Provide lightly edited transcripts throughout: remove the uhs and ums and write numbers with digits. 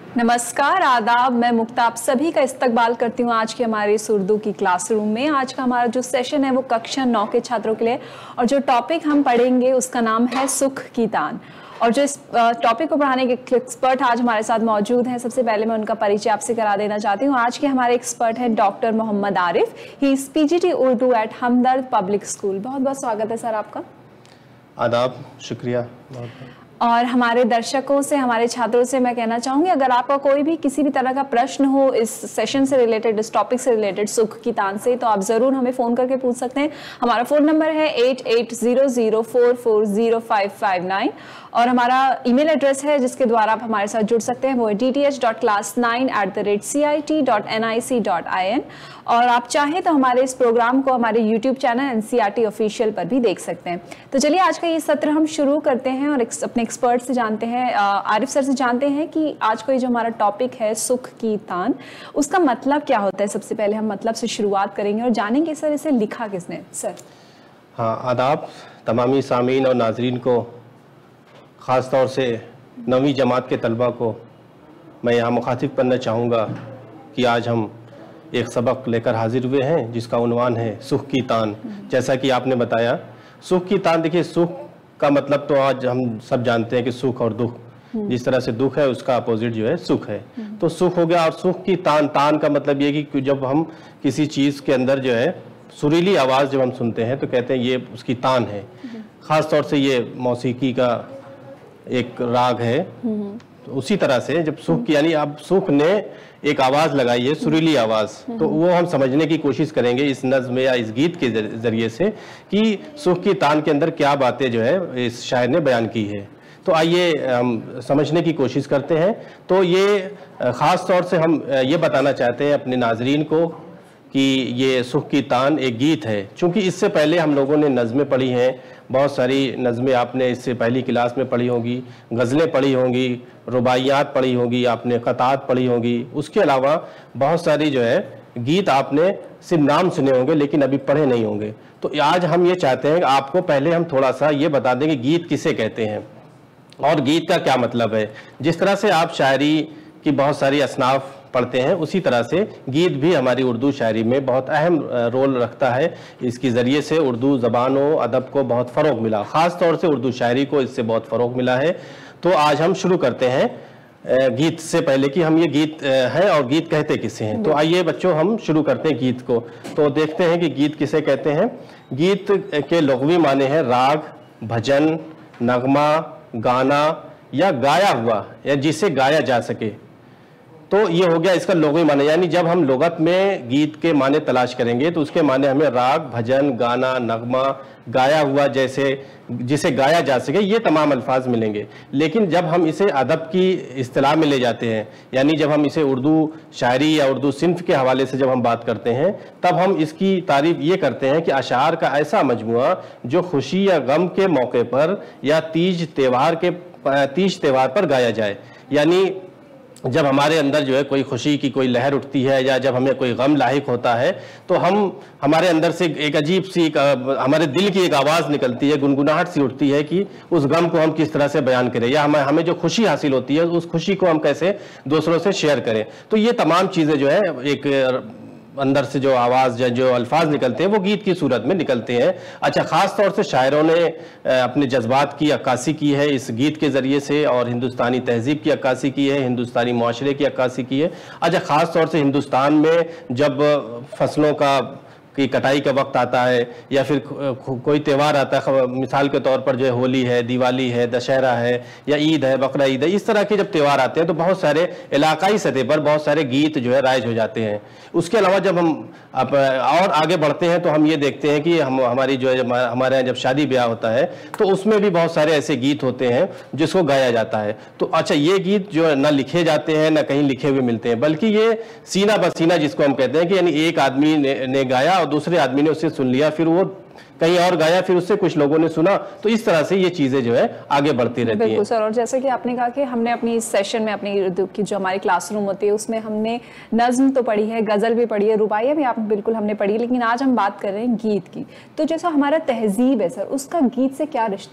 नमस्कार, आदाब। मैं मुक्ता आप सभी का इस्तकबाल करती हूँ आज के हमारे इस उर्दू की क्लासरूम में। आज का हमारा जो सेशन है वो कक्षा 9 के छात्रों के लिए, और जो टॉपिक हम पढ़ेंगे उसका नाम है सुख की तान। और जो इस टॉपिक को पढ़ाने के एक्सपर्ट आज हमारे साथ मौजूद हैं, सबसे पहले मैं उनका परिचय आपसे करा देना चाहती हूँ। आज के हमारे एक्सपर्ट हैं doctor Mohammad Arif. He is PGT Urdu at Hamdard public school. बहुत बहुत स्वागत है सर आपका। आदाब, शुक्रिया बहुत। और हमारे दर्शकों से, हमारे छात्रों से मैं कहना चाहूंगी, अगर आपका कोई भी किसी भी तरह का प्रश्न हो इस सेशन से रिलेटेड, इस टॉपिक से रिलेटेड, सुख की तान से, तो आप जरूर हमें फोन करके पूछ सकते हैं। हमारा फोन नंबर है 8800440559 और हमारा ईमेल एड्रेस है जिसके द्वारा आप हमारे साथ जुड़ सकते हैं, वो है dth.class9@cit.nic.in। और आप चाहें तो हमारे इस प्रोग्राम को हमारे यूट्यूब चैनल NCERT ऑफिशियल पर भी देख सकते हैं। तो चलिए आज का ये सत्र हम शुरू करते हैं और अपने एक्सपर्ट से जानते हैं, आरिफ सर से जानते हैं कि आज का ये जो हमारा टॉपिक है सुख की तान, उसका मतलब क्या होता है। सबसे पहले हम मतलब से शुरुआत करेंगे और जानेंगे सर इसे लिखा किसने। सर हाँ, आदाब तमामी सामीन और नाजरीन को, ख़ास तौर से 9वीं जमात के तलबा को मैं यहाँ मुखातिब करना चाहूँगा कि आज हम एक सबक लेकर हाजिर हुए हैं जिसका उन्वान है सुख की तान। जैसा कि आपने बताया, सुख की तान, देखिए सुख का मतलब तो आज हम सब जानते हैं कि सुख और दुख, जिस तरह से दुख है उसका अपोजिट जो है सुख है। तो सुख हो गया। और सुख की तान, तान का मतलब ये कि जब हम किसी चीज़ के अंदर जो है सुरीली आवाज़ जब हम सुनते हैं तो कहते हैं ये उसकी तान है। ख़ास तौर से ये मौसीकी का एक राग है। तो उसी तरह से जब सुख की, यानी अब सुख ने एक आवाज़ लगाई है, सुरीली आवाज़, तो वो हम समझने की कोशिश करेंगे इस नज़्म या इस गीत के ज़रिए से कि सुख की तान के अंदर क्या बातें जो है इस शायर ने बयान की है। तो आइए हम समझने की कोशिश करते हैं। तो ये ख़ास तौर से हम ये बताना चाहते हैं अपने नाजरीन को कि ये सुख की तान एक गीत है। चूँकि इससे पहले हम लोगों ने नज़में पढ़ी हैं, बहुत सारी नज़में आपने इससे पहली क्लास में पढ़ी होंगी, गज़लें पढ़ी होंगी, रुबाइयात पढ़ी होंगी, आपने क़तात पढ़ी होंगी। उसके अलावा बहुत सारी जो है गीत आपने सिर्फ नाम सुने होंगे लेकिन अभी पढ़े नहीं होंगे। तो आज हम ये चाहते हैं कि आपको पहले हम थोड़ा सा ये बता दें कि गीत किसे कहते हैं और गीत का क्या मतलब है। जिस तरह से आप शायरी की बहुत सारी असनाफ पढ़ते हैं, उसी तरह से गीत भी हमारी उर्दू शायरी में बहुत अहम रोल रखता है। इसके ज़रिए से उर्दू ज़बान व अदब को बहुत फ़रोग़ मिला, ख़ास तौर से उर्दू शायरी को इससे बहुत फ़रोग़ मिला है। तो आज हम शुरू करते हैं गीत से पहले कि हम ये गीत है और गीत कहते किसे हैं। तो आइए बच्चों, हम शुरू करते हैं गीत को। तो देखते हैं कि गीत किसे कहते हैं। गीत के लुग़वी माने हैं राग, भजन, नगमा, गाना या गाया हुआ या जिसे गाया जा सके। तो ये हो गया इसका लुग़वी माने। यानी जब हम लुग़त में गीत के माने तलाश करेंगे तो उसके माने हमें राग, भजन, गाना, नगमा, गाया हुआ, जैसे जिसे गाया जा सके, ये तमाम अल्फाज मिलेंगे। लेकिन जब हम इसे अदब की इस्तिलाह में ले जाते हैं, यानी जब हम इसे उर्दू शायरी या उर्दू सिन्फ के हवाले से जब हम बात करते हैं, तब हम इसकी तारीफ़ ये करते हैं कि अशार का ऐसा मजमुआ जो खुशी या गम के मौके पर या तीज त्यौहार पर गाया जाए। यानी जब हमारे अंदर जो है कोई खुशी की कोई लहर उठती है या जब हमें कोई गम लाहिक होता है तो हमारे अंदर से एक अजीब सी हमारे दिल की एक आवाज़ निकलती है, गुनगुनाहट सी उठती है कि उस गम को हम किस तरह से बयान करें, या हमें जो खुशी हासिल होती है उस खुशी को हम कैसे दूसरों से शेयर करें। तो ये तमाम चीज़ें जो है एक अंदर से जो आवाज़ या जो अल्फाज निकलते हैं वो गीत की सूरत में निकलते हैं। अच्छा, ख़ास तौर से शायरों ने अपने जज्बात की अक्कासी की है इस गीत के ज़रिए से, और हिंदुस्तानी तहज़ीब की अक्कासी की है, हिंदुस्तानी माशरे की अक्कासी की है। अच्छा, ख़ास तौर से हिंदुस्तान में जब फसलों का की कटाई का वक्त आता है या फिर कोई त्यौहार आता है, मिसाल के तौर पर जो है होली है, दिवाली है, दशहरा है या ईद है, बकरा ईद है, इस तरह के जब त्यौहार आते हैं तो बहुत सारे इलाकाई सतह पर बहुत सारे गीत जो है राइज हो जाते हैं। उसके अलावा जब हम और आगे बढ़ते हैं तो हम ये देखते हैं कि हमारी जो है हमारे यहाँ जब शादी ब्याह होता है तो उसमें भी बहुत सारे ऐसे गीत होते हैं जिसको गाया जाता है। तो अच्छा, ये गीत जो ना लिखे जाते हैं ना कहीं लिखे हुए मिलते हैं, बल्कि ये सीना बसीना जिसको हम कहते हैं कि यानी एक आदमी ने गाया और दूसरे आदमी ने उससे सुन लिया, फिर वो कहीं और गाया, फिर उससे कुछ लोगों ने सुना। तो इस तरह से ये चीजें जो है आगे बढ़ती रहती हैं। बिल्कुल सर, और जैसे कि आपने कहा कि हमने अपनी इस सेशन में अपनी उर्दू की जो हमारी क्लासरूम होती है उसमें हमने नज्म तो पढ़ी है, गजल भी पढ़ी है, रुबाइयाँ भी आप बिल्कुल हमने पढ़ी है, लेकिन आज हम बात कर रहे हैं गीत की। तो जैसा हमारा तहजीब है सर, उसका गीत से क्या रिश्ता है?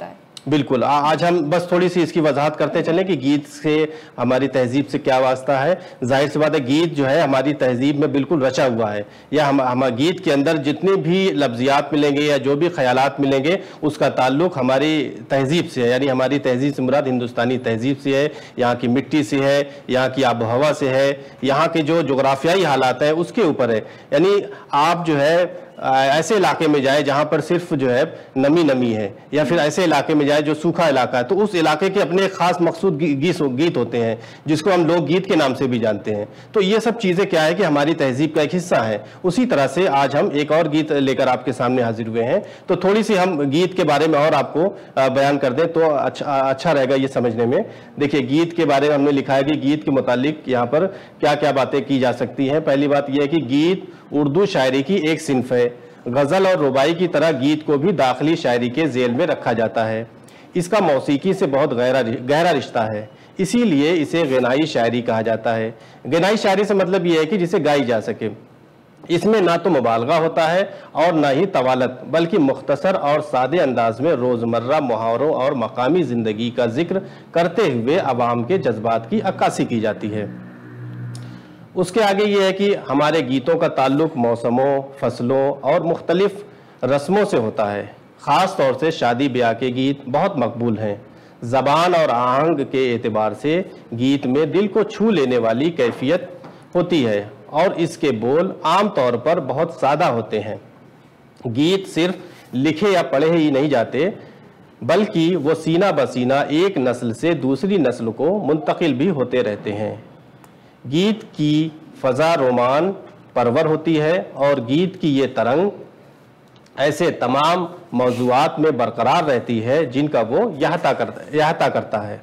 बिल्कुल। आज हम बस थोड़ी सी इसकी वजाहत करते चलें कि गीत से हमारी तहजीब से क्या वास्ता है। जाहिर सी बात है, गीत जो है हमारी तहजीब में बिल्कुल रचा हुआ है, या हम गीत के अंदर जितने भी लफ्जियात मिलेंगे या जो भी ख्यालात मिलेंगे उसका ताल्लुक हमारी तहजीब से है। यानी हमारी तहजीब से मुराद हिंदुस्तानी तहजीब से है, यहाँ की मिट्टी से है, यहाँ की आबो हवा से है, यहाँ के जो जोग्राफियाई हालात है उसके ऊपर है। यानी आप जो है ऐसे इलाके में जाए जहां पर सिर्फ जो है नमी है, या फिर ऐसे इलाके में जाए जो सूखा इलाका है, तो उस इलाके के अपने खास मकसूद गीत होते हैं जिसको हम लोग गीत के नाम से भी जानते हैं। तो ये सब चीज़ें क्या है कि हमारी तहजीब का एक हिस्सा है। उसी तरह से आज हम एक और गीत लेकर आपके सामने हाजिर हुए हैं, तो थोड़ी सी हम गीत के बारे में और आपको बयान कर दें तो अच्छा रहेगा ये समझने में। देखिए, गीत के बारे में हमने लिखा है कि गीत के मुतालिक यहाँ पर क्या क्या बातें की जा सकती हैं। पहली बात यह है कि गीत उर्दू शायरी की एक सिन्फ है। गज़ल और रुबाई की तरह गीत को भी दाखिली शायरी के जेल में रखा जाता है। इसका मौसीकी से बहुत गहरा रिश्ता है, इसीलिए इसे गनाई शायरी कहा जाता है। गनाई शायरी से मतलब यह है कि जिसे गाई जा सके। इसमें ना तो मुबालगा होता है और ना ही तवालत, बल्कि मुख्तसर और सादे अंदाज में रोज़मर्रा मुहावरों और मकामी ज़िंदगी का जिक्र करते हुए अवाम के जज्बात की अक्कासी की जाती है। उसके आगे ये है कि हमारे गीतों का ताल्लुक मौसमों, फसलों और मुख्तलिफ रस्मों से होता है। ख़ास तौर से शादी ब्याह के गीत बहुत मकबूल हैं। ज़बान और आहंग के एतबार से गीत में दिल को छू लेने वाली कैफियत होती है और इसके बोल आम तौर पर बहुत सादा होते हैं। गीत सिर्फ लिखे या पढ़े ही नहीं जाते, बल्कि वो सीना बसीना एक नस्ल से दूसरी नस्ल को मुंतकिल भी होते रहते हैं। गीत की फ़ज़ा रोमान परवर होती है और गीत की ये तरंग ऐसे तमाम मौज़ूआत में बरकरार रहती है जिनका वो अहाता करता है।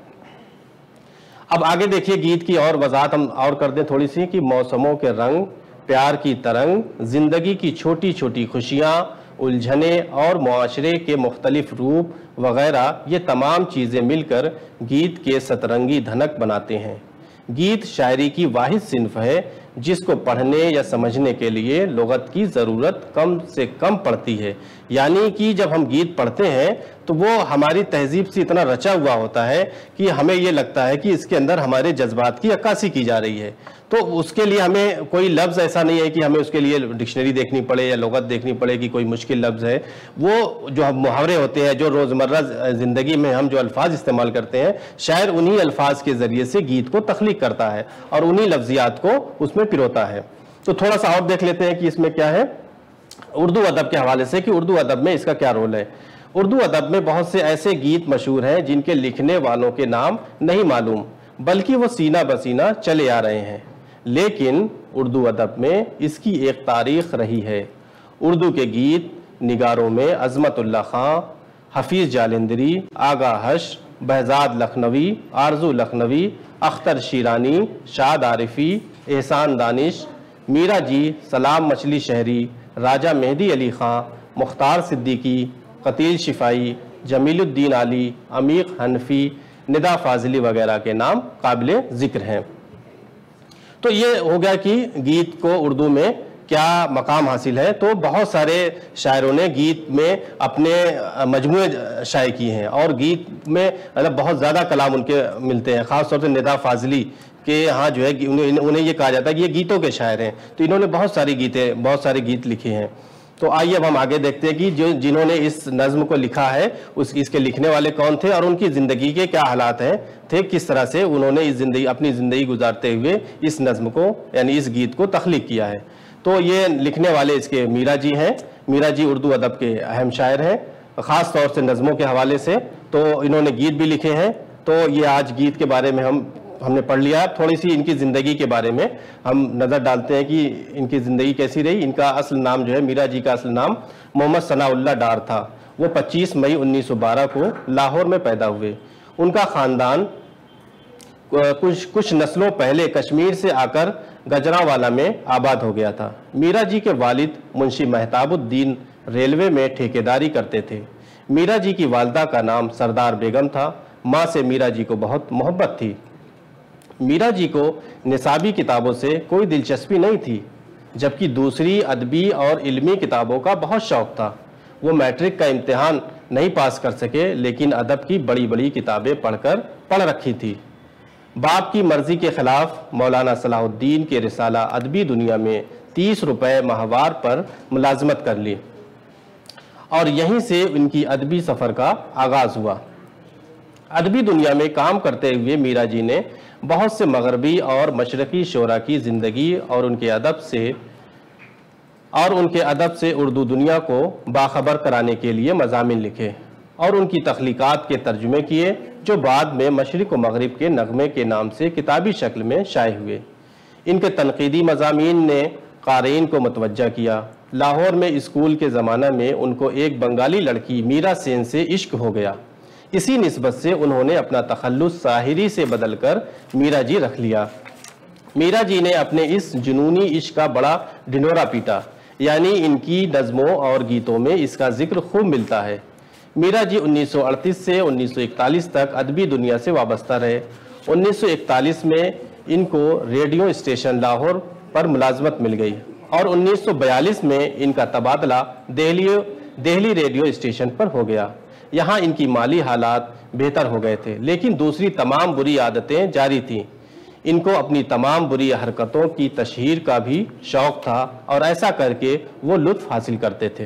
अब आगे देखिए, गीत की और वजाहत हम और कर दें थोड़ी सी कि मौसमों के रंग, प्यार की तरंग, ज़िंदगी की छोटी छोटी खुशियाँ, उलझने और मुआशरे के मुख्तलिफ रूप वगैरह, ये तमाम चीज़ें मिलकर गीत के सतरंगी धनक बनाते हैं। गीत शायरी की वाहिद सिन्फ है जिसको पढ़ने या समझने के लिए लुगत की ज़रूरत कम से कम पड़ती है। यानी कि जब हम गीत पढ़ते हैं तो वो हमारी तहजीब से इतना रचा हुआ होता है कि हमें ये लगता है कि इसके अंदर हमारे जज्बात की अक्कासी की जा रही है। तो उसके लिए हमें कोई लफ्ज़ ऐसा नहीं है कि हमें उसके लिए डिक्शनरी देखनी पड़े या लुगत देखनी पड़े कि कोई मुश्किल लफ्ज़ है। वो जो मुहावरे होते हैं, जो रोज़मर्रा ज़िंदगी में हम जो अल्फाज इस्तेमाल करते हैं, शायर उन्हीं अल्फाज के ज़रिए से गीत को तख्लीक करता है और उन्हीं लफ्ज़ियात को उसमें पिरोता है। तो थोड़ा सा और देख लेते हैं कि इसमें क्या है उर्दू अदब के हवाले से, कि उर्दू अदब में इसका क्या रोल है। उर्दू अदब में बहुत से ऐसे गीत मशहूर हैं जिनके लिखने वालों के नाम नहीं मालूम, बल्कि वो सीना बसीना चले आ रहे हैं, लेकिन उर्दू अदब में इसकी एक तारीख़ रही है। उर्दू के गीत निगारों में अज़मतुल्लाह खां, हफीज़ जालंधरी, आगा हश, बहजाद लखनवी, आरजू लखनवी, अख्तर शीरानी, शाद आरिफी, एहसान दानिश, मीरा जी, सलाम मछली शहरी, राजा मेहदी अली खां, मुख्तार सिद्दीकी, कतील शिफाई, जमीलुद्दीन आली, अमीक हनफी, निदा फाजिली वगैरह के नाम काबिल ज़िक्र हैं। तो ये हो गया कि गीत को उर्दू में क्या मकाम हासिल है। तो बहुत सारे शायरों ने गीत में अपने मजमूए शाये किए हैं और गीत में मतलब बहुत ज़्यादा कलाम उनके मिलते हैं। ख़ास तौर से निदा फाजिली के यहाँ जो है उन्हें ये कहा जाता है कि ये गीतों के शायर हैं। तो इन्होंने बहुत सारे गीत लिखे हैं। तो आइए अब हम आगे देखते हैं कि जिन्होंने इस नज़्म को लिखा है इसके लिखने वाले कौन थे और उनकी ज़िंदगी के क्या हालात हैं थे, किस तरह से उन्होंने अपनी ज़िंदगी गुजारते हुए इस नज़्म को यानी इस गीत को तख्लीक किया है। तो ये लिखने वाले इसके मीरा जी हैं। मीरा जी उर्दू अदब के अहम शायर हैं, ख़ास तौर से नज़्मों के हवाले से। तो इन्होंने गीत भी लिखे हैं। तो ये आज गीत के बारे में हमने पढ़ लिया। थोड़ी सी इनकी ज़िंदगी के बारे में हम नज़र डालते हैं कि इनकी ज़िंदगी कैसी रही। इनका असल नाम जो है, मीरा जी का असल नाम मोहम्मद सनाउल्लाह डार था। वो 25 मई 1912 को लाहौर में पैदा हुए। उनका ख़ानदान कुछ नस्लों पहले कश्मीर से आकर गजरांवाला में आबाद हो गया था। मीरा जी के वालिद मुंशी महताबुद्दीन रेलवे में ठेकेदारी करते थे। मीरा जी की वालदा का नाम सरदार बेगम था। माँ से मीरा जी को बहुत मोहब्बत थी। मीरा जी को निसाबी किताबों से कोई दिलचस्पी नहीं थी, जबकि दूसरी अदबी और इल्मी किताबों का बहुत शौक़ था। वो मैट्रिक का इम्तिहान नहीं पास कर सके, लेकिन अदब की बड़ी बड़ी किताबें पढ़ रखी थी। बाप की मर्जी के खिलाफ मौलाना सलाहुद्दीन के रिसाला अदबी दुनिया में 30 रुपए माहवार पर मुलाजमत कर ली और यहीं से उनकी अदबी सफ़र का आगाज़ हुआ। अदबी दुनिया में काम करते हुए मीरा जी ने बहुत से मगरबी और मशरक़ी शोरा की ज़िंदगी और उनके अदब से उर्दू दुनिया को बाखबर कराने के लिए मज़ामिन लिखे और उनकी तख्लीक़ात के तर्जुमे किए, जो बाद में मशरिक़ व मगरिब के नगमे के नाम से किताबी शक्ल में शाये हुए। इनके तनक़ीदी मज़ामीन ने क़ारीन को मुतवज्जा किया। लाहौर में स्कूल के ज़माना में उनको एक बंगाली लड़की मीरा सेन से इश्क हो गया। इसी निस्बत से उन्होंने अपना तखल्लुस साहिरी से बदलकर मीरा जी रख लिया। मीरा जी ने अपने इस जुनूनी इश्क का बड़ा ढिंढोरा पीटा, यानी इनकी नज़मों और गीतों में इसका जिक्र खूब मिलता है। मीरा जी 1938 से 1941 तक अदबी दुनिया से वाबस्ता रहे। 1941 में इनको रेडियो स्टेशन लाहौर पर मुलाजमत मिल गई और 1942 में इनका तबादला दिल्ली रेडियो स्टेशन पर हो गया। यहाँ इनकी माली हालात बेहतर हो गए थे, लेकिन दूसरी तमाम बुरी आदतें जारी थीं। इनको अपनी तमाम बुरी हरकतों की तशहीर का भी शौक़ था और ऐसा करके वो लुत्फ़ हासिल करते थे।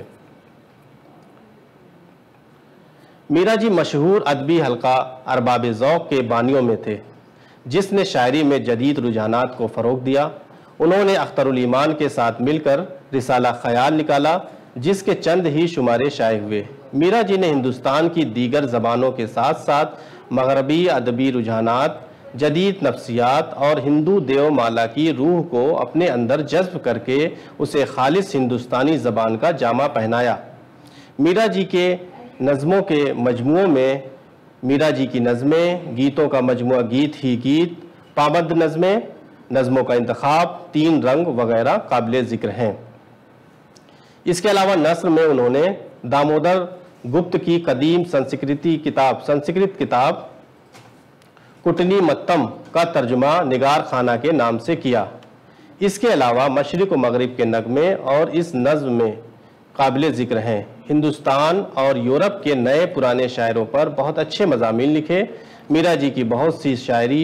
मीरा जी मशहूर अदबी हल्का अरबाब ज़ौक़ के बानियों में थे, जिसने शायरी में जदीद रुझानात को फ़रोग़ दिया। उन्होंने अख्तरुल ईमान के साथ मिलकर रिसाला ख़याल निकाला, जिसके चंद ही शुमारे शाये हुए। मीरा जी ने हिंदुस्तान की दीगर ज़बानों के साथ साथ मगरबी अदबी रुझानात, जदीद नफ्सियात और हिंदू देवमाला की रूह को अपने अंदर जज्ब करके उसे खालिस हिंदुस्तानी ज़बान का जामा पहनाया। मीरा जी के नज़मों के मजमुओं में मीरा जी की नज़में, गीतों का मजमुआ गीत ही गीत, पाबंद नज़में, नज़मों का इंतखाब, 3 रंग वगैरह काबिल ज़िक्र हैं। इसके अलावा नस्र में उन्होंने दामोदर गुप्त की कदीम संस्कृत किताब कुटनी मत्तम का तर्जुमा निगार खाना के नाम से किया। इसके अलावा मशरिक़ व मगरिब के नगमे और इस नज़्म में काबिल ज़िक्र हैं। हिंदुस्तान और यूरोप के नए पुराने शायरों पर बहुत अच्छे मज़ामीन लिखे। मीरा जी की बहुत सी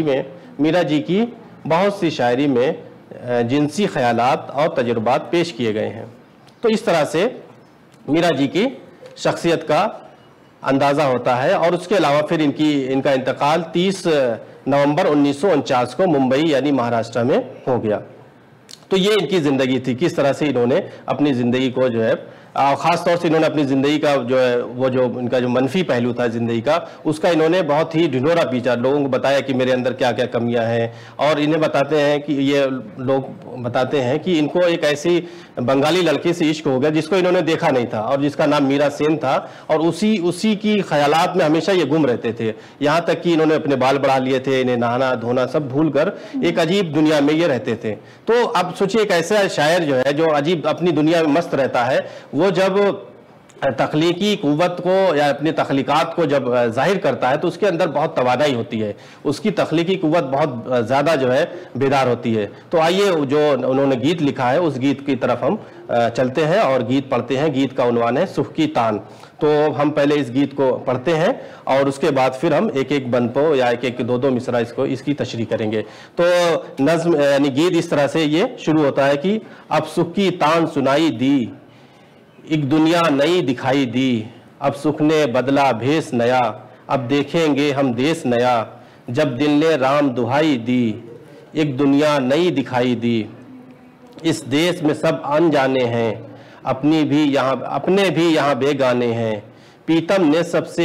शायरी में जिनसी ख़यालात और तजुर्बात पेश किए गए हैं। तो इस तरह से मीरा जी की शख्सियत का अंदाज़ा होता है। और उसके अलावा फिर इनका इंतकाल 30 नवंबर 1949 को मुंबई यानी महाराष्ट्र में हो गया। तो ये इनकी ज़िंदगी थी, किस तरह से इन्होंने अपनी ज़िंदगी को जो है ख़ास तौर से इन्होंने अपनी ज़िंदगी का जो है वो जो इनका जो मनफी पहलू था ज़िंदगी का, उसका इन्होंने बहुत ही ढिंढोरा पीटा, लोगों को बताया कि मेरे अंदर क्या क्या कमियां हैं। और इन्हें बताते हैं कि ये लोग बताते हैं कि इनको एक ऐसी बंगाली लड़की से इश्क हो गया जिसको इन्होंने देखा नहीं था और जिसका नाम मीरा सेन था, और उसी की ख्यालात में हमेशा ये गुम रहते थे। यहाँ तक कि इन्होंने अपने बाल बढ़ा लिए थे, इन्हें नहाना धोना सब भूल कर एक अजीब दुनिया में ये रहते थे। तो अब सोचिए एक ऐसा शायर जो है जो अजीब अपनी दुनिया में मस्त रहता है, वो जब तख्लीकी कुव्वत को या अपनी तख्लीकात को जब जाहिर करता है तो उसके अंदर बहुत तवानाई होती है, उसकी तख्लीकी कुव्वत बहुत ज़्यादा जो है बेदार होती है। तो आइए जो उन्होंने गीत लिखा है उस गीत की तरफ हम चलते हैं और गीत पढ़ते हैं। गीत का उन्वान है सुख की तान। तो हम पहले इस गीत को पढ़ते हैं और उसके बाद फिर हम एक एक बंदपो या एक एक 2-2 मिसरा इसकी तशरीह करेंगे। तो नज़्म यानी गीत इस तरह से ये शुरू होता है कि अब सुख की तान सुनाई दी, एक दुनिया नई दिखाई दी, अब सुख ने बदला भेस नया, अब देखेंगे हम देश नया, जब दिल ने राम दुहाई दी, एक दुनिया नई दिखाई दी। इस देश में सब अनजाने हैं, अपने भी यहाँ बेगाने हैं, पीतम ने सबसे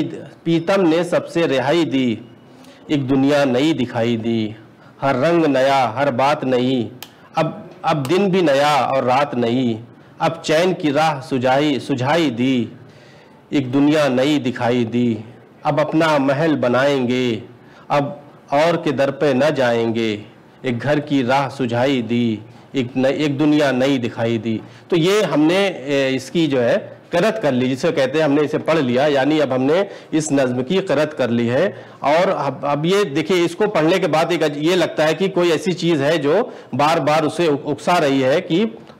रिहाई दी, एक दुनिया नई दिखाई दी। हर रंग नया, हर बात नई, अब दिन भी नया और रात नई, अब चैन की राह सुझाई दी, एक दुनिया नई दिखाई दी। अब अपना महल बनाएंगे, अब और के दर पे न जाएंगे, एक घर की राह सुझाई दी, एक दुनिया नई दिखाई दी। तो ये हमने इसकी जो है क़िरात कर ली, जिसे कहते हैं हमने इसे पढ़ लिया, यानी अब हमने इस नज़्म की क़िरात कर ली है। और अब ये देखिए, इसको पढ़ने के बाद एक ये लगता है कि कोई ऐसी चीज़ है जो बार बार उसे उकसा रही है कि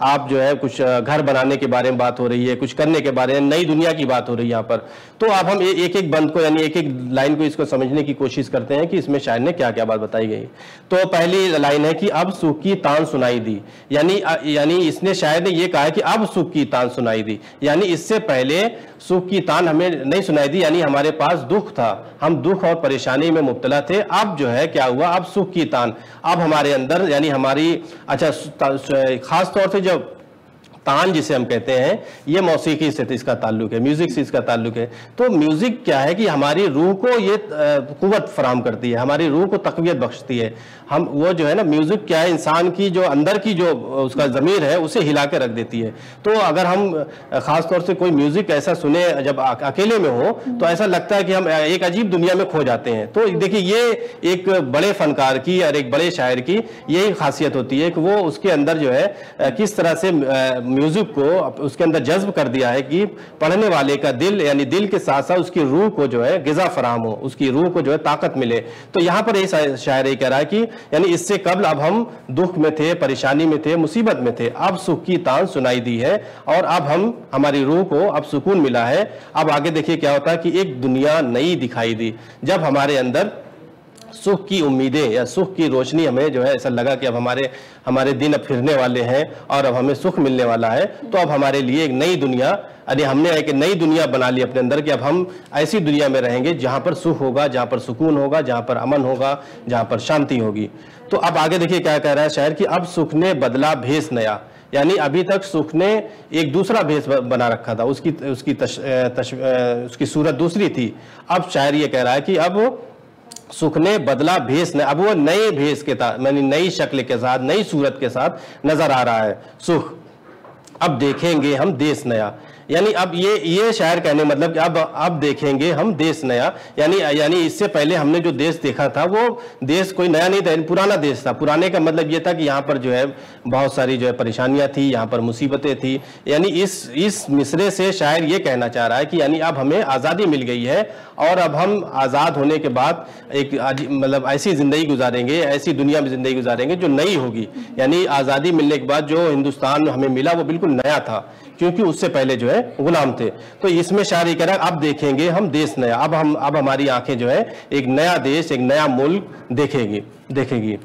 आप जो है कुछ घर बनाने के बारे में बात हो रही है, कुछ करने के बारे में, नई दुनिया की बात हो रही है यहाँ पर। तो अब हम एक एक बंद को यानी एक एक लाइन को इसको समझने की कोशिश करते हैं कि इसमें शायर ने क्या क्या बात बताई गई। तो पहली लाइन है कि अब सुख की तान सुनाई दी, यानी इसने शायर ने ये कहा है कि अब सुख की तान सुनाई दी, यानी इससे पहले सुख की तान हमें नहीं सुनाई दी, यानी हमारे पास दुख था, हम दुख और परेशानी में मुब्तला थे। अब जो है क्या हुआ, अब सुख की तान, अब हमारे अंदर यानी हमारी खास तौर से जब तान जिसे हम कहते हैं, ये मौसीकी से इसका ताल्लुक है, म्यूजिक से इसका ताल्लुक है। तो म्यूजिक क्या है कि हमारी रूह को ये कुव्वत फराम करती है, हमारी रूह को तक़वियत बख्शती है। हम वो जो है ना, म्यूजिक क्या है, इंसान की जो अंदर की जो उसका ज़मीर है उसे हिला के रख देती है। तो अगर हम खास तौर से कोई म्यूजिक ऐसा सुने जब अकेले में हो तो ऐसा लगता है कि हम एक अजीब दुनिया में खो जाते हैं। तो देखिए ये एक बड़े फनकार की और एक बड़े शायर की यही खासियत होती है कि वो उसके अंदर जो है किस तरह से म्यूजिक को उसके अंदर जज्ब कर दिया है कि पढ़ने वाले का दिल यानी दिल के साथ साथ उसकी रूह को जो है गिज़ा फराहम हो, उसकी रूह को जो है ताकत मिले। तो यहाँ पर ये शायर ये कह रहा है कि यानी इससे कबल अब हम दुख में थे, परेशानी में थे, मुसीबत में थे, अब सुख की तान सुनाई दी है और अब हमारी रूह को अब सुकून मिला है। अब आगे देखिए क्या होता है कि एक दुनिया नई दिखाई दी, जब हमारे अंदर सुख की उम्मीदें या सुख की रोशनी हमें जो है ऐसा लगा कि अब हमारे दिन अब फिरने वाले हैं और अब हमें सुख मिलने वाला है। तो अब हमारे लिए एक नई दुनिया, यानी हमने एक नई दुनिया बना ली अपने अंदर कि अब हम ऐसी दुनिया में रहेंगे जहां पर सुख होगा, जहां पर सुकून होगा, जहां पर अमन होगा, जहां पर शांति होगी। तो अब आगे देखिए क्या कह रहा है शायर कि अब सुख ने बदला भेस नया, यानी अभी तक सुख ने एक दूसरा भेस बना रखा था, उसकी सूरत दूसरी थी। अब शायर ये कह रहा है कि अब सुख ने बदला भेस, अब वो नए भेस के साथ, यानी नई शक्ल के साथ, नई सूरत के साथ नजर आ रहा है सुख। अब देखेंगे हम देश नया, यानी अब ये शायर कहने मतलब कि अब देखेंगे हम देश नया, यानी इससे पहले हमने जो देश देखा था वो देश कोई नया नहीं था, पुराना देश था। पुराने का मतलब ये था कि यहाँ पर जो है बहुत सारी जो है परेशानियां थी, यहाँ पर मुसीबतें थी। यानी इस मिसरे से शायर ये कहना चाह रहा है कि यानी अब हमें आज़ादी मिल गई है और अब हम आज़ाद होने के बाद एक मतलब ऐसी ज़िंदगी गुजारेंगे, ऐसी दुनिया में ज़िंदगी गुजारेंगे जो नई होगी। यानी आज़ादी मिलने के बाद जो हिंदुस्तान हमें मिला वो बिल्कुल नया था, क्योंकि उससे पहले जो है गुलाम थे। तो इसमें शायर ये कह रहा है अब देखेंगे हम देश नया, अब हमारी आंखें जो है एक नया देश, एक नया मुल्क देखेगी।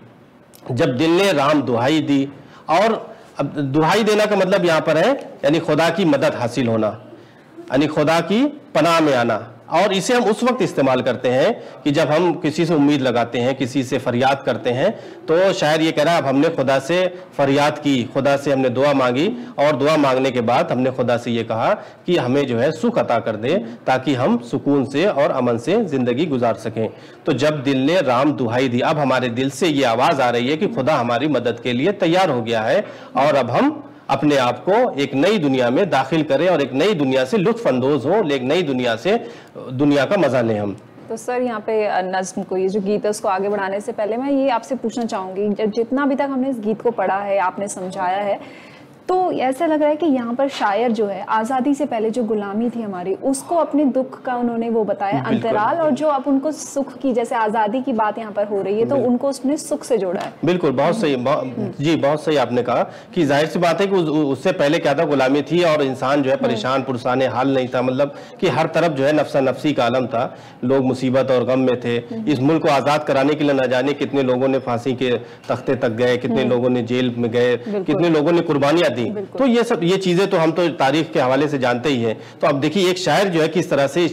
जब दिल ने राम दुहाई दी, और अब दुहाई देना का मतलब यहाँ पर है यानी खुदा की मदद हासिल होना, यानी खुदा की पनाह में आना। और इसे हम उस वक्त इस्तेमाल करते हैं कि जब हम किसी से उम्मीद लगाते हैं, किसी से फरियाद करते हैं। तो शायर ये कह रहा है अब हमने खुदा से फरियाद की, खुदा से हमने दुआ मांगी और दुआ मांगने के बाद हमने खुदा से ये कहा कि हमें जो है सुख अता कर दे ताकि हम सुकून से और अमन से ज़िंदगी गुजार सकें। तो जब दिल ने राम दुहाई दी, अब हमारे दिल से ये आवाज़ आ रही है कि खुदा हमारी मदद के लिए तैयार हो गया है और अब हम अपने आप को एक नई दुनिया में दाखिल करें और एक नई दुनिया से लुत्फ अंदोज हो, एक नई दुनिया से दुनिया का मजा लें हम। तो सर यहाँ पे नज्म को, ये जो गीत है उसको आगे बढ़ाने से पहले मैं ये आपसे पूछना चाहूँगी, जितना अभी तक हमने इस गीत को पढ़ा है, आपने समझाया है, तो ऐसा लग रहा है कि यहाँ पर शायर जो है आज़ादी से पहले जो गुलामी थी हमारी, उसको अपने दुख का उन्होंने वो बताया अंतराल, और जो अब उनको सुख की, जैसे आज़ादी की बात यहाँ पर हो रही है तो उनको उसने सुख से जोड़ा है। बिल्कुल, बहुत सही, बहुत सही आपने कहा कि जाहिर सी बात है कि उससे पहले क्या था, गुलामी थी और इंसान जो है परेशान पुरसाने हाल नहीं था, मतलब कि हर तरफ जो है नफ्सा नफ्सी का आलम था, लोग मुसीबत और गम में थे। इस मुल्क को आज़ाद कराने के लिए न जाने कितने लोगों ने फांसी के तख्ते तक गए, कितने लोगों ने जेल में गए, कितने लोगों ने कुर्बानियां। तो ये चीजें तो हम तो तारीख के हवाले से जानते ही हैं। तो अब देखिए एक शायर जो है किस तरह से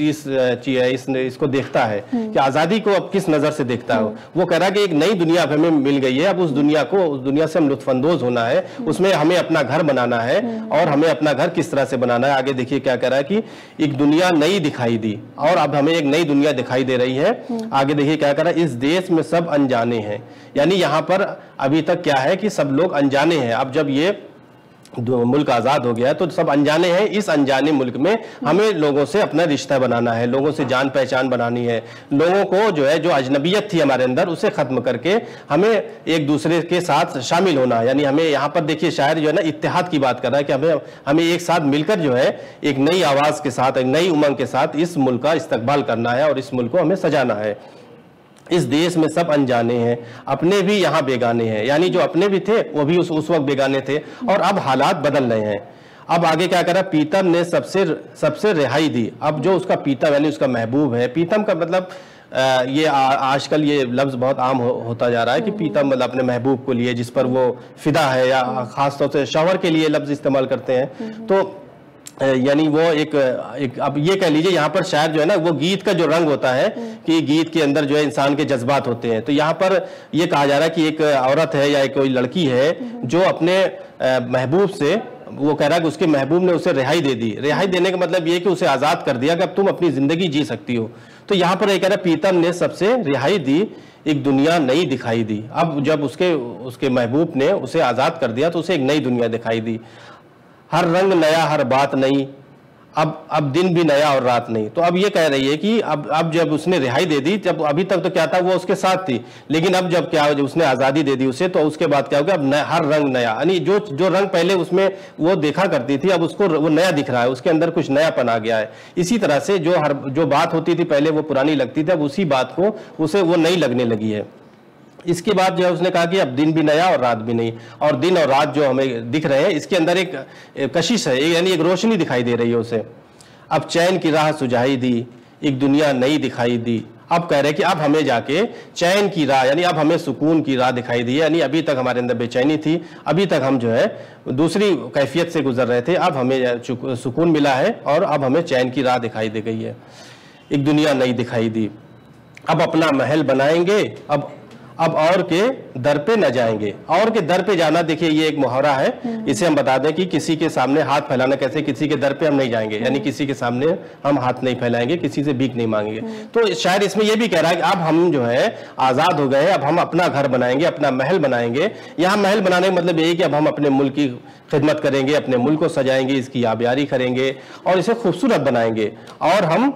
इसको देखता है कि आजादी को अब किस नजर से देखता है। वो कह रहा है कि एक नई दुनिया हमें मिल गई है, अब उस दुनिया से हम लुत्फानंदोज होना है, उसमें हमें अपना घर बनाना है और हमें अपना घर किस तरह से बनाना है। आगे देखिए क्या कह रहा है कि एक दुनिया नई दिखाई दी और अब हमें एक नई दुनिया दिखाई दे रही है। आगे देखिए क्या कह रहा है, इस देश में सब अनजाने हैं, यानी यहाँ पर अभी तक क्या है कि सब लोग अनजाने हैं। अब जब ये मुल्क आज़ाद हो गया है तो सब अनजाने हैं। इस अनजाने मुल्क में हमें लोगों से अपना रिश्ता बनाना है, लोगों से जान पहचान बनानी है, लोगों को जो है जो अजनबियत थी हमारे अंदर उसे ख़त्म करके हमें एक दूसरे के साथ शामिल होना है। यानी हमें यहाँ पर देखिए शायर जो है ना इत्तेहाद की बात कर रहा है कि हमें एक साथ मिलकर जो है एक नई आवाज़ के साथ, एक नई उमंग के साथ इस मुल्क का इस्तकबाल करना है और इस मुल्क को हमें सजाना है। इस देश में सब अनजाने हैं, अपने भी यहाँ बेगाने हैं। यानी जो अपने भी थे वो भी उस वक्त बेगाने थे, और अब हालात बदल रहे हैं। अब आगे क्या करा, पीतम ने सबसे रिहाई दी। अब जो उसका पीतम यानी उसका महबूब है, पीतम का मतलब ये आजकल ये लफ्ज़ बहुत आम होता जा रहा है कि पीतम मतलब अपने महबूब को लिए, जिस पर वो फिदा है, या ख़ास तौर से शौहर के लिए लफ्ज़ इस्तेमाल करते हैं। तो यानी वो एक अब ये कह लीजिए यहाँ पर शायर जो है ना, वो गीत का जो रंग होता है कि गीत के अंदर जो है इंसान के जज्बात होते हैं। तो यहाँ पर ये कहा जा रहा है कि एक औरत है या कोई लड़की है जो अपने महबूब से, वो कह रहा है कि उसके महबूब ने उसे रिहाई दे दी। रिहाई देने का मतलब ये कि उसे आज़ाद कर दिया कि अब तुम अपनी ज़िंदगी जी सकती हो। तो यहाँ पर ये कह रहा है पीतम ने सबसे रिहाई दी, एक दुनिया नई दिखाई दी। अब जब उसके महबूब ने उसे आज़ाद कर दिया तो उसे एक नई दुनिया दिखाई दी। हर रंग नया, हर बात नई, अब दिन भी नया और रात नहीं। तो अब ये कह रही है कि अब जब उसने रिहाई दे दी, जब अभी तक तो क्या था, वो उसके साथ थी, लेकिन अब जब क्या, जब उसने आज़ादी दे दी उसे, तो उसके बाद क्या हो गया, अब हर रंग नया। यानी जो रंग पहले उसमें वो देखा करती थी, अब उसको वो नया दिख रहा है, उसके अंदर कुछ नयापन आ गया है। इसी तरह से जो बात होती थी पहले वो पुरानी लगती थी, अब उसी बात को उसे वो नई लगने लगी है। इसके बाद जो है उसने कहा कि अब दिन भी नया और रात भी नहीं, और दिन और रात जो हमें दिख रहे हैं इसके अंदर एक कशिश है, यानी एक रोशनी दिखाई दे रही है उसे। अब चैन की राह सुझाई दी, एक दुनिया नई दिखाई दी। अब कह रहे हैं कि अब हमें जाके चैन की राह, यानी अब हमें सुकून की राह दिखाई दी है। यानी अभी तक हमारे अंदर बेचैनी थी, अभी तक हम जो है दूसरी कैफियत से गुजर रहे थे, अब हमें सुकून मिला है और अब हमें चैन की राह दिखाई दे गई है। एक दुनिया नई दिखाई दी, अब अपना महल बनाएंगे, अब और के दर पे न जाएंगे। और के दर पे जाना, देखिए ये एक मुहावरा है, इसे हम बता दें कि किसी के सामने हाथ फैलाना कैसे, किसी के दर पे हम नहीं जाएंगे, यानी किसी के सामने हम हाथ नहीं फैलाएंगे, किसी से भीख नहीं मांगेंगे। तो शायद इसमें ये भी कह रहा है कि अब हम जो है आज़ाद हो गए, अब हम अपना घर बनाएंगे, अपना महल बनाएंगे। यहाँ महल बनाने का मतलब यही कि अब हम अपने मुल्क की खिदमत करेंगे, अपने मुल्क को सजाएंगे, इसकी आबियारी करेंगे और इसे खूबसूरत बनाएंगे, और हम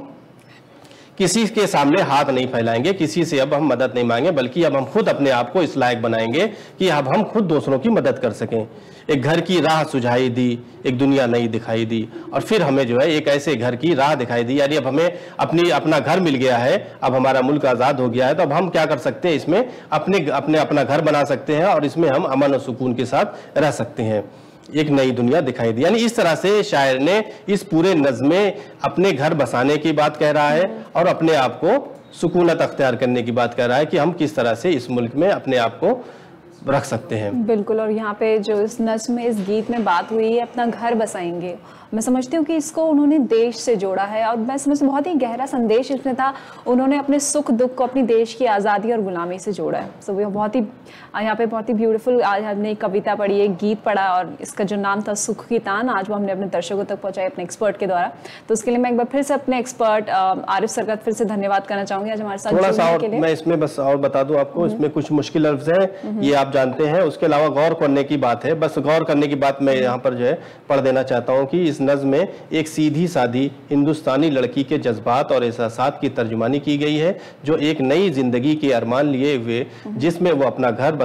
किसी के सामने हाथ नहीं फैलाएंगे, किसी से अब हम मदद नहीं मांगे, बल्कि अब हम खुद अपने आप को इस लायक बनाएंगे कि अब हम खुद दूसरों की मदद कर सकें। एक घर की राह सुझाई दी, एक दुनिया नई दिखाई दी, और फिर हमें जो है एक ऐसे घर की राह दिखाई दी। यानी अब हमें अपना घर मिल गया है, अब हमारा मुल्क आज़ाद हो गया है, तो अब हम क्या कर सकते हैं, इसमें अपना घर बना सकते हैं और इसमें हम अमन और सुकून के साथ रह सकते हैं। एक नई दुनिया दिखाई दी। यानी इस तरह से शायर ने इस पूरे नज़्म में अपने घर बसाने की बात कह रहा है और अपने आप को सुकूनत अख्तियार करने की बात कह रहा है कि हम किस तरह से इस मुल्क में अपने आप को रख सकते हैं। बिल्कुल। और यहाँ पे जो इस नज़्म में, इस गीत में बात हुई है अपना घर बसाएंगे, मैं समझती हूँ कि इसको उन्होंने देश से जोड़ा है, और मैं समझती बहुत ही गहरा संदेश इसमें था। उन्होंने अपने सुख दुख को अपनी देश की आज़ादी और गुलामी से जोड़ा है। सो बहुत ही यहाँ पे बहुत ही ब्यूटीफुल, आज हमने एक कविता पढ़ी, एक गीत पढ़ा, और इसका जो नाम था सुख की तान, आज वो हमने अपने दर्शकों तक पहुँचाई अपने एक्सपर्ट के द्वारा। तो उसके लिए मैं एक बार फिर से अपने एक्सपर्ट आरिफ सर का फिर से धन्यवाद करना चाहूँगी आज हमारे साथ जुड़ने के लिए। मैं इसमें बस और बता दूँ आपको, इसमें कुछ मुश्किल लफ्ज़ हैं, ये आप जानते हैं, उसके अलावा गौर करने की बात है। बस गौर करने की बात मैं यहाँ पर जो है पढ़ देना चाहता हूँ कि इस नज़्म में एक सीधी सादी हिंदुस्तानी लड़की के जज्बात और एहसासात की तर्जुमानी की गई है, जो एक नई जिंदगी के अरमान लिए हुए, जिसमें वो अपना घर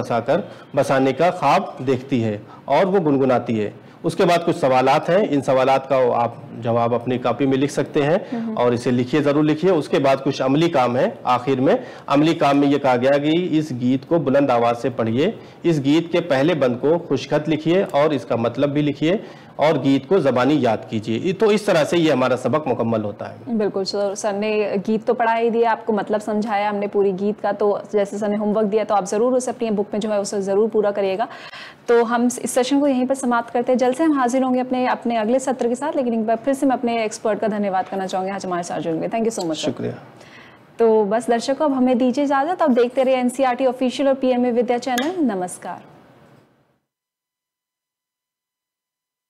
बसाने का ख्वाब देखती है और वो गुनगुनाती है। उसके बाद कुछ सवालात हैं, इन सवालात का आप जवाब अपनी कॉपी में लिख सकते हैं और इसे लिखिए, ज़रूर लिखिए। उसके बाद कुछ अमली काम है। आखिर में अमली काम में ये कहा गया कि इस गीत को बुलंद आवाज़ से पढ़िए, इस गीत के पहले बंद को खुशखत लिखिए और इसका मतलब भी लिखिए, और गीत को ज़बानी याद कीजिए। तो इस तरह से ये हमारा सबक मुकम्मल होता है। बिल्कुल सर ने गीत तो पढ़ा ही दिया, आपको मतलब समझाया हमने पूरी गीत का, तो जैसे सर ने होमवर्क दिया तो आप ज़रूर उसे अपनी बुक में जो है उसे ज़रूर पूरा करिएगा। तो हम इस सेशन को यहीं पर समाप्त करते हैं। जल्द से हम हाजिर होंगे अपने अगले सत्र के साथ, लेकिन एक बार फिर से मैं अपने एक्सपर्ट का धन्यवाद करना चाहूँगी आज हमारे साथ जुड़ेंगे। Thank you so much. शुक्रिया। तो बस दर्शकों, अब हमें दीजिए इजाज़त। अब देखते रहिए NCERT ऑफिशियल और PMA विद्या चैनल। नमस्कार।